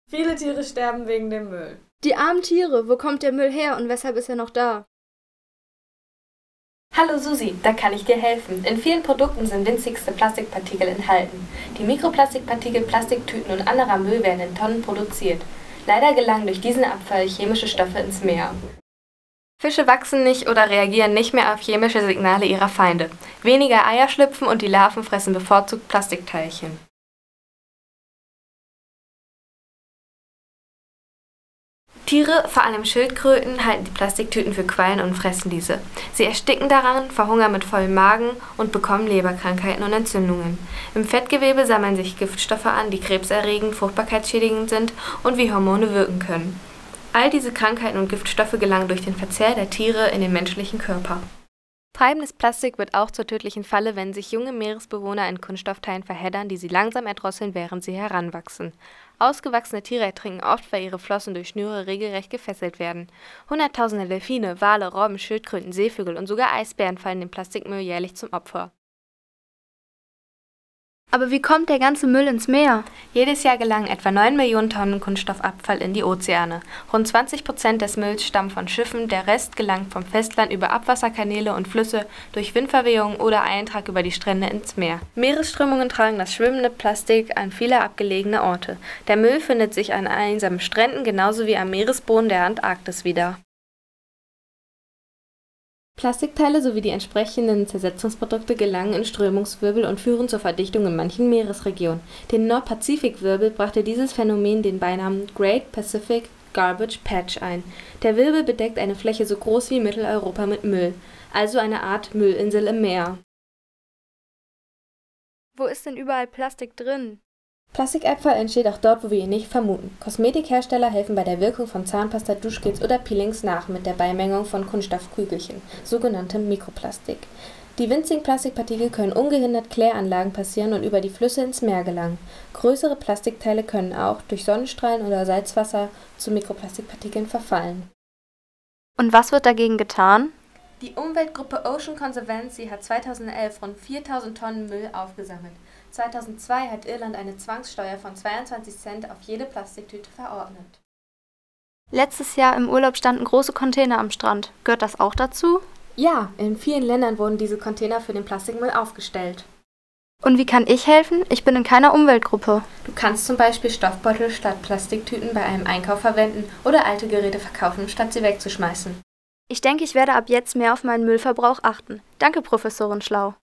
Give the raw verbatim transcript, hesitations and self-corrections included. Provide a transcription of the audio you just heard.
Viele Tiere sterben wegen dem Müll. Die armen Tiere, wo kommt der Müll her und weshalb ist er noch da? Hallo Susi, da kann ich dir helfen. In vielen Produkten sind winzigste Plastikpartikel enthalten. Die Mikroplastikpartikel, Plastiktüten und anderer Müll werden in Tonnen produziert. Leider gelangen durch diesen Abfall chemische Stoffe ins Meer. Fische wachsen nicht oder reagieren nicht mehr auf chemische Signale ihrer Feinde. Weniger Eier schlüpfen und die Larven fressen bevorzugt Plastikteilchen. Tiere, vor allem Schildkröten, halten die Plastiktüten für Quallen und fressen diese. Sie ersticken daran, verhungern mit vollem Magen und bekommen Leberkrankheiten und Entzündungen. Im Fettgewebe sammeln sich Giftstoffe an, die krebserregend, fruchtbarkeitsschädigend sind und wie Hormone wirken können. All diese Krankheiten und Giftstoffe gelangen durch den Verzehr der Tiere in den menschlichen Körper. Treibendes Plastik wird auch zur tödlichen Falle, wenn sich junge Meeresbewohner in Kunststoffteilen verheddern, die sie langsam erdrosseln, während sie heranwachsen. Ausgewachsene Tiere ertrinken oft, weil ihre Flossen durch Schnüre regelrecht gefesselt werden. Hunderttausende Delfine, Wale, Robben, Schildkröten, Seevögel und sogar Eisbären fallen dem Plastikmüll jährlich zum Opfer. Aber wie kommt der ganze Müll ins Meer? Jedes Jahr gelangen etwa neun Millionen Tonnen Kunststoffabfall in die Ozeane. Rund zwanzig Prozent des Mülls stammen von Schiffen, der Rest gelangt vom Festland über Abwasserkanäle und Flüsse, durch Windverwehungen oder Eintrag über die Strände ins Meer. Meeresströmungen tragen das schwimmende Plastik an viele abgelegene Orte. Der Müll findet sich an einsamen Stränden genauso wie am Meeresboden der Antarktis wieder. Plastikteile sowie die entsprechenden Zersetzungsprodukte gelangen in Strömungswirbel und führen zur Verdichtung in manchen Meeresregionen. Den Nordpazifikwirbel brachte dieses Phänomen den Beinamen Great Pacific Garbage Patch ein. Der Wirbel bedeckt eine Fläche so groß wie Mitteleuropa mit Müll, also eine Art Müllinsel im Meer. Wo ist denn überall Plastik drin? Plastikabfall entsteht auch dort, wo wir ihn nicht vermuten. Kosmetikhersteller helfen bei der Wirkung von Zahnpasta, Duschgels oder Peelings nach mit der Beimengung von Kunststoffkügelchen, sogenanntem Mikroplastik. Die winzigen Plastikpartikel können ungehindert Kläranlagen passieren und über die Flüsse ins Meer gelangen. Größere Plastikteile können auch durch Sonnenstrahlen oder Salzwasser zu Mikroplastikpartikeln verfallen. Und was wird dagegen getan? Die Umweltgruppe Ocean Conservancy hat zweitausendelf rund viertausend Tonnen Müll aufgesammelt. zweitausendzwei hat Irland eine Zwangssteuer von zweiundzwanzig Cent auf jede Plastiktüte verordnet. Letztes Jahr im Urlaub standen große Container am Strand. Gehört das auch dazu? Ja, in vielen Ländern wurden diese Container für den Plastikmüll aufgestellt. Und wie kann ich helfen? Ich bin in keiner Umweltgruppe. Du kannst zum Beispiel Stoffbeutel statt Plastiktüten bei einem Einkauf verwenden oder alte Geräte verkaufen, statt sie wegzuschmeißen. Ich denke, ich werde ab jetzt mehr auf meinen Müllverbrauch achten. Danke, Professorin Schlau.